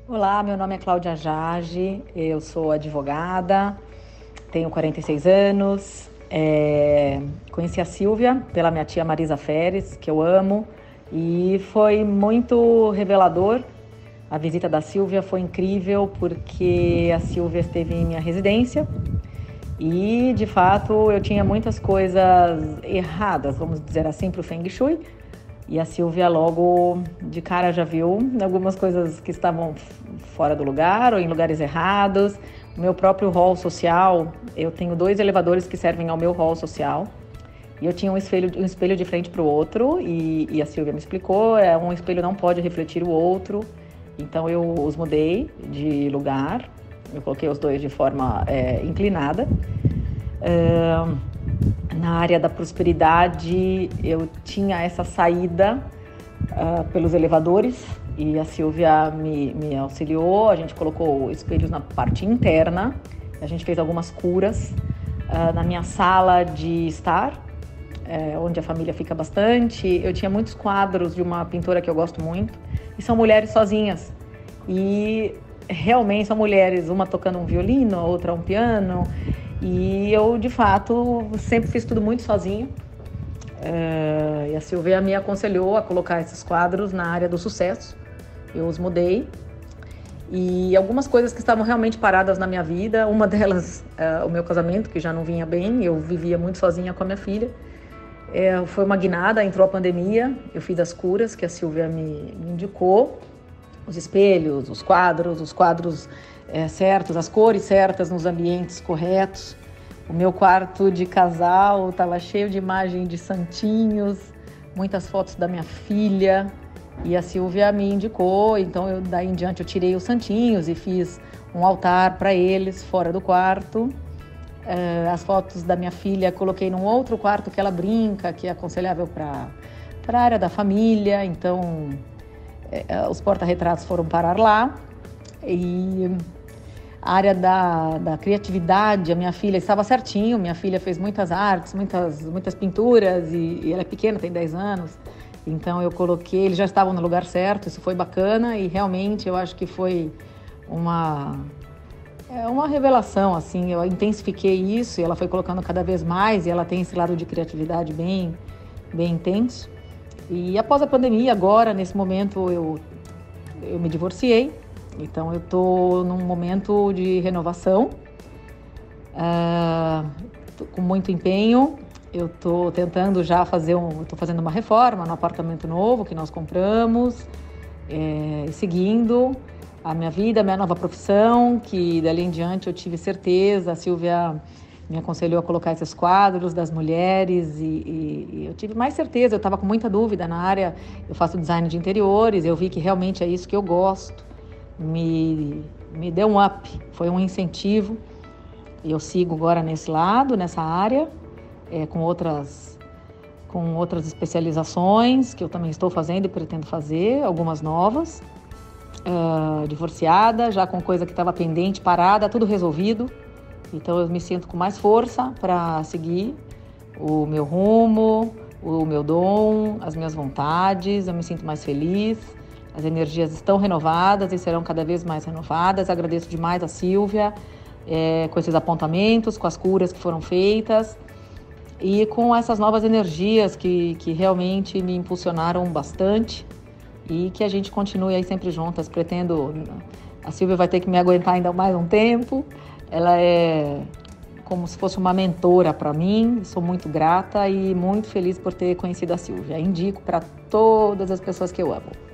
Olá, meu nome é Cláudia Jage, eu sou advogada, tenho 46 anos, conheci a Silvia pela minha tia Marisa Feres, que eu amo, e foi muito revelador. A visita da Silvia foi incrível porque a Silvia esteve em minha residência e, de fato, eu tinha muitas coisas erradas, vamos dizer assim, para o Feng Shui. E a Silvia logo de cara já viu algumas coisas que estavam fora do lugar ou em lugares errados. O meu próprio hall social, eu tenho 2 elevadores que servem ao meu hall social. E eu tinha um espelho de frente para o outro e a Silvia me explicou, um espelho não pode refletir o outro. Então eu os mudei de lugar, eu coloquei os 2 de forma inclinada. Na área da prosperidade, eu tinha essa saída pelos elevadores e a Silvia me auxiliou. A gente colocou espelhos na parte interna, a gente fez algumas curas na minha sala de estar, onde a família fica bastante. Eu tinha muitos quadros de uma pintora que eu gosto muito e são mulheres sozinhas. E realmente são mulheres, uma tocando um violino, a outra um piano. E eu, de fato, sempre fiz tudo muito sozinho. E a Silvia me aconselhou a colocar esses quadros na área do sucesso. Eu os mudei. E algumas coisas que estavam realmente paradas na minha vida, uma delas, o meu casamento, que já não vinha bem, eu vivia muito sozinha com a minha filha. Foi uma guinada, entrou a pandemia, eu fiz as curas que a Silvia me indicou. Os espelhos, os quadros certos, as cores certas nos ambientes corretos. O meu quarto de casal estava cheio de imagem de santinhos, muitas fotos da minha filha, e a Silvia me indicou, então daí em diante eu tirei os santinhos e fiz um altar para eles fora do quarto. As fotos da minha filha coloquei num outro quarto que ela brinca, que é aconselhável para a área da família, então os porta-retratos foram parar lá. E a área da criatividade, a minha filha estava certinho, minha filha fez muitas artes, muitas pinturas e ela é pequena, tem 10 anos, então eu coloquei, eles já estavam no lugar certo, isso foi bacana e realmente eu acho que foi uma revelação, assim, eu intensifiquei isso e ela foi colocando cada vez mais e ela tem esse lado de criatividade bem intenso. E após a pandemia, agora, nesse momento, eu me divorciei. Então, eu estou num momento de renovação, com muito empenho. Eu estou tentando já estou fazendo uma reforma no apartamento novo que nós compramos, seguindo a minha vida, a minha nova profissão, que dali em diante eu tive certeza, a Silvia me aconselhou a colocar esses quadros das mulheres e eu tive mais certeza, eu estava com muita dúvida na área, eu faço design de interiores, eu vi que realmente é isso que eu gosto. Me deu um up, foi um incentivo. Eu sigo agora nesse lado, nessa área, com outras especializações que eu também estou fazendo e pretendo fazer, algumas novas. Divorciada, já com coisa que estava pendente, parada, tudo resolvido. Então eu me sinto com mais força para seguir o meu rumo, o meu dom, as minhas vontades, eu me sinto mais feliz. As energias estão renovadas e serão cada vez mais renovadas. Agradeço demais a Silvia com esses apontamentos, com as curas que foram feitas e com essas novas energias que realmente me impulsionaram bastante e que a gente continue aí sempre juntas. A Silvia vai ter que me aguentar ainda mais um tempo. Ela é como se fosse uma mentora para mim. Sou muito grata e muito feliz por ter conhecido a Silvia. Indico para todas as pessoas que eu amo.